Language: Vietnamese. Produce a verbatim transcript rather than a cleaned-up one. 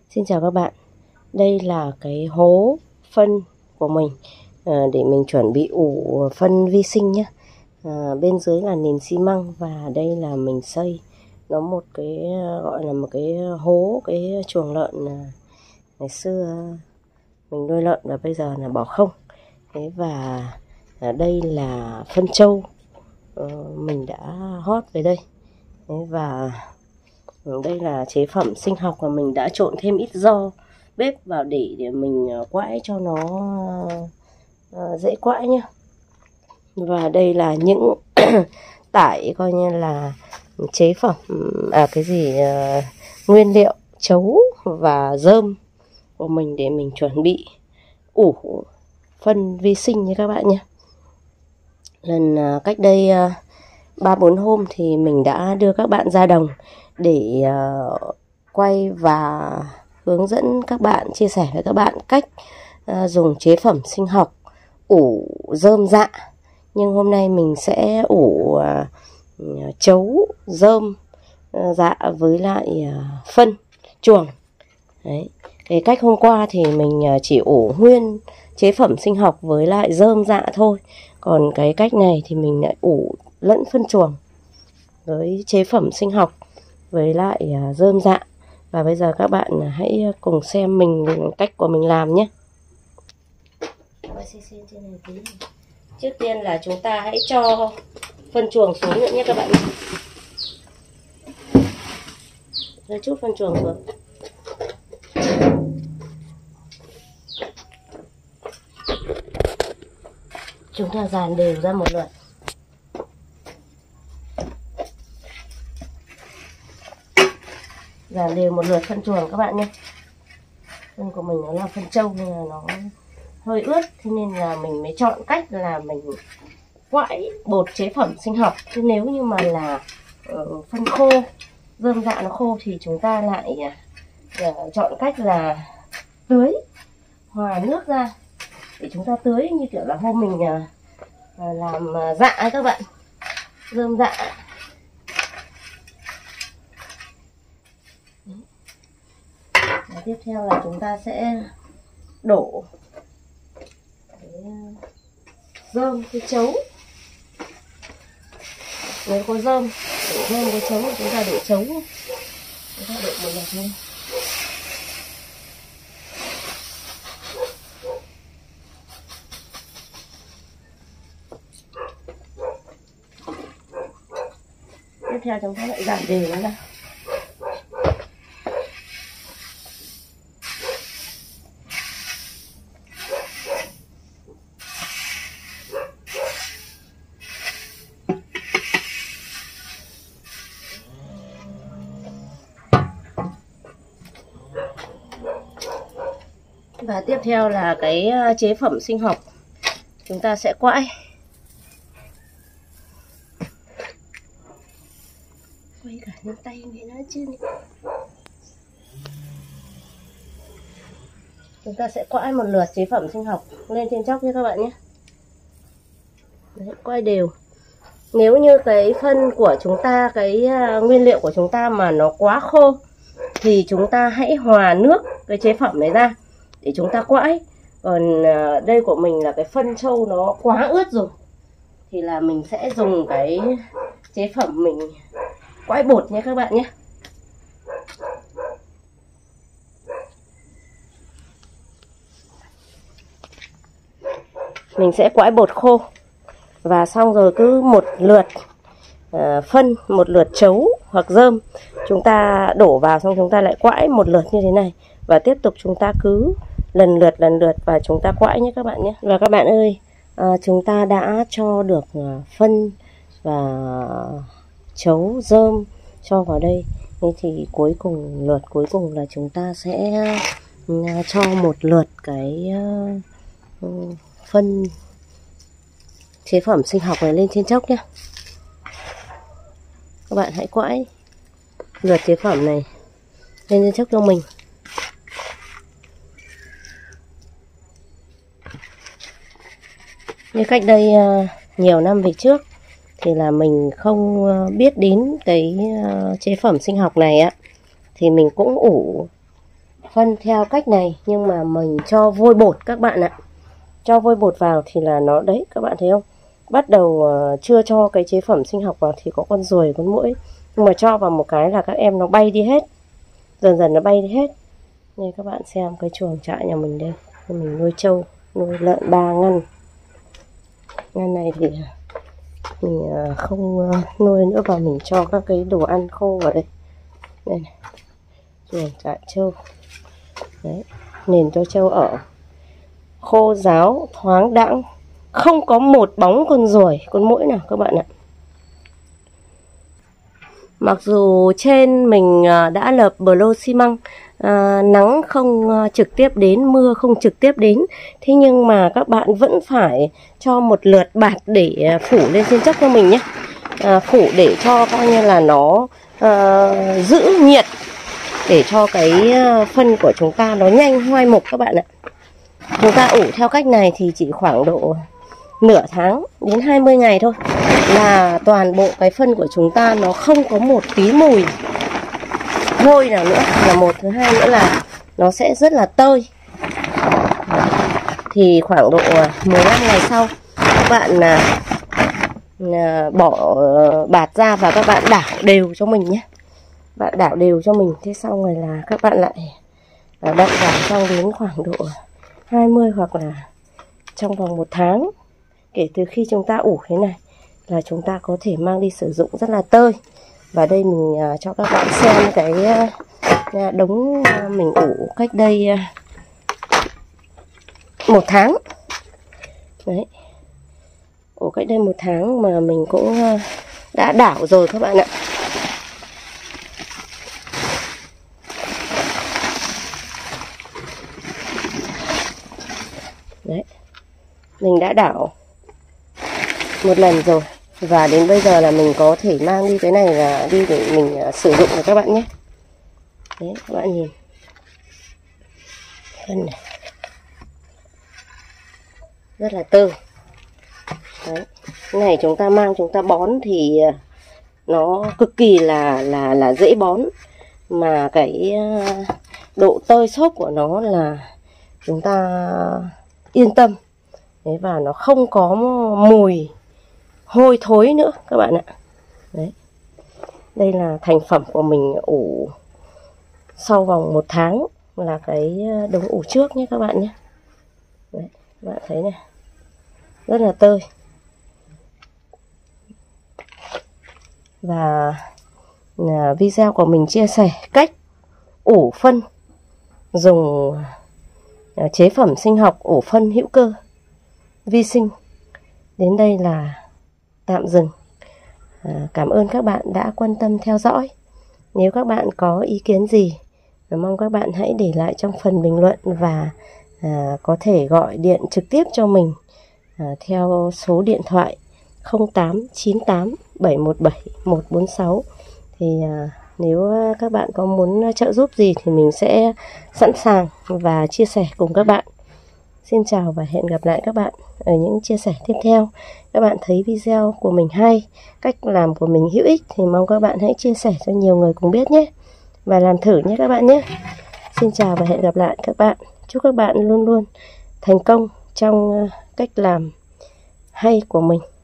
Xin chào các bạn. Đây là cái hố phân của mình à, để mình chuẩn bị ủ phân vi sinh nhé. À, bên dưới là nền xi măng và đây là mình xây nó một cái gọi là một cái hố, cái chuồng lợn à, ngày xưa mình nuôi lợn và bây giờ là bỏ không. Thế và à, đây là phân trâu à, mình đã hót về đây. Thế và đây là chế phẩm sinh học mà mình đã trộn thêm ít gio bếp vào để để mình quãi cho nó uh, dễ quãi nhá. Và đây là những tải coi như là chế phẩm à cái gì uh, nguyên liệu chấu và rơm của mình để mình chuẩn bị ủ phân vi sinh nha các bạn nhé. Lần uh, cách đây ba uh, bốn hôm thì mình đã đưa các bạn ra đồng để uh, quay và hướng dẫn các bạn, chia sẻ với các bạn cách uh, dùng chế phẩm sinh học ủ rơm dạ. Nhưng hôm nay mình sẽ ủ uh, chấu, rơm, uh, dạ với lại uh, phân chuồng. Đấy. Cái cách hôm qua thì mình uh, chỉ ủ nguyên chế phẩm sinh học với lại rơm dạ thôi. Còn cái cách này thì mình lại ủ lẫn phân chuồng với chế phẩm sinh học với lại uh, rơm dạ. Và bây giờ các bạn hãy cùng xem mình cách của mình làm nhé. Trước tiên là chúng ta hãy cho phân chuồng xuống nữa nhé các bạn. Rồi chút phân chuồng xuống. Chúng ta dàn đều ra một lượt. Dàn đều một lượt phân chuồng các bạn nhé. Phân của mình nó là phân trâu nên là nó hơi ướt, thế nên là mình mới chọn cách là mình quãi bột chế phẩm sinh học. Chứ nếu như mà là uh, phân khô, rơm dạ nó khô thì chúng ta lại uh, chọn cách là tưới hòa nước ra để chúng ta tưới như kiểu là hôm mình uh, làm uh, dạ ấy các bạn, rơm dạ. Và tiếp theo là chúng ta sẽ đổ cái rơm, cái chấu. Nếu có rơm, đổ rơm có chấu thì chúng ta đổ chấu. Chúng ta đổ một lần thôi. Tiếp theo chúng ta lại giảm đều nó ra. Và tiếp theo là cái chế phẩm sinh học chúng ta sẽ quãi. Quay cả lên tay mẹ nó chứ. Chúng ta sẽ quãi một lượt chế phẩm sinh học lên trên chóc nhé các bạn nhé. Đấy, quay đều. Nếu như cái phân của chúng ta, cái nguyên liệu của chúng ta mà nó quá khô thì chúng ta hãy hòa nước cái chế phẩm này ra để chúng ta quãi. Còn đây của mình là cái phân trâu nó quá ướt rồi thì là mình sẽ dùng cái chế phẩm mình quãi bột nhé các bạn nhé. Mình sẽ quãi bột khô và xong rồi cứ một lượt uh, phân, một lượt chấu hoặc rơm chúng ta đổ vào, xong chúng ta lại quãi một lượt như thế này và tiếp tục chúng ta cứ lần lượt lần lượt và chúng ta quãi nhé các bạn nhé. Và các bạn ơi, à, chúng ta đã cho được phân và chấu, rơm cho vào đây. Thế thì cuối cùng, lượt cuối cùng là chúng ta sẽ cho một lượt cái uh, phân chế phẩm sinh học này lên trên chốc nhé. Các bạn hãy quãi lượt chế phẩm này lên trên chốc cho mình. Như cách đây uh, nhiều năm về trước thì là mình không uh, biết đến cái uh, chế phẩm sinh học này á, thì mình cũng ủ phân theo cách này, nhưng mà mình cho vôi bột các bạn ạ. Cho vôi bột vào thì là nó đấy, các bạn thấy không? Bắt đầu uh, chưa cho cái chế phẩm sinh học vào thì có con ruồi, con muỗi. Nhưng mà cho vào một cái là các em nó bay đi hết. Dần dần nó bay đi hết. Đây các bạn xem cái chuồng trại nhà mình đây. Mình nuôi trâu, nuôi lợn ba ngăn. Ngăn này thì mình uh, không uh, nuôi nữa, và mình cho các cái đồ ăn khô vào đây. Đây này. Chuồng trại trâu. Đấy, nền cho trâu ở. Khô ráo, thoáng đãng, không có một bóng con ruồi, con muỗi nào các bạn ạ. Mặc dù trên mình đã lợp bờ lô xi măng, à, nắng không trực tiếp đến, mưa không trực tiếp đến, thế nhưng mà các bạn vẫn phải cho một lượt bạt để phủ lên trên chốc cho mình nhé. À, phủ để cho coi như là nó à, giữ nhiệt, để cho cái phân của chúng ta nó nhanh hoai mục các bạn ạ. Chúng ta ủ theo cách này thì chỉ khoảng độ nửa tháng đến hai mươi ngày thôi là toàn bộ cái phân của chúng ta nó không có một tí mùi hôi nào nữa, là một. Thứ hai nữa là nó sẽ rất là tơi. Thì khoảng độ mười lăm ngày sau các bạn à, à, bỏ bạt ra và các bạn đảo đều cho mình nhé. Bạn đảo đều cho mình, thế xong rồi là các bạn lại đậm vào trong đến khoảng độ hai mươi, hoặc là trong vòng một tháng kể từ khi chúng ta ủ thế này là chúng ta có thể mang đi sử dụng rất là tơi. Và đây mình uh, cho các bạn xem cái uh, đống uh, mình ủ cách đây uh, một tháng. Đấy, ủ cách đây một tháng mà mình cũng uh, đã đảo rồi các bạn ạ. Đấy, mình đã đảo một lần rồi, và đến bây giờ là mình có thể mang đi cái này là đi để mình uh, sử dụng rồi các bạn nhé. Đấy, các bạn nhìn phân này rất là tơi. Đấy, cái này chúng ta mang chúng ta bón thì uh, nó cực kỳ là là là dễ bón, mà cái uh, độ tơi xốp của nó là chúng ta yên tâm. Đấy, và nó không có mùi hôi thối nữa các bạn ạ. Đấy, đây là thành phẩm của mình ủ sau vòng một tháng, là cái đống ủ trước nhé các bạn nhé. Đấy, các bạn thấy này, rất là tơi. Và là video của mình chia sẻ cách ủ phân dùng chế phẩm sinh học ủ phân hữu cơ vi sinh đến đây là tạm dừng. À, cảm ơn các bạn đã quan tâm theo dõi. Nếu các bạn có ý kiến gì, mong các bạn hãy để lại trong phần bình luận, và à, có thể gọi điện trực tiếp cho mình à, theo số điện thoại không tám chín tám bảy một bảy một bốn sáu. Thì à, nếu các bạn có muốn trợ giúp gì thì mình sẽ sẵn sàng và chia sẻ cùng các bạn. Xin chào và hẹn gặp lại các bạn ở những chia sẻ tiếp theo. Các bạn thấy video của mình hay, cách làm của mình hữu ích thì mong các bạn hãy chia sẻ cho nhiều người cùng biết nhé. Và làm thử nhé các bạn nhé. Xin chào và hẹn gặp lại các bạn. Chúc các bạn luôn luôn thành công trong cách làm hay của mình.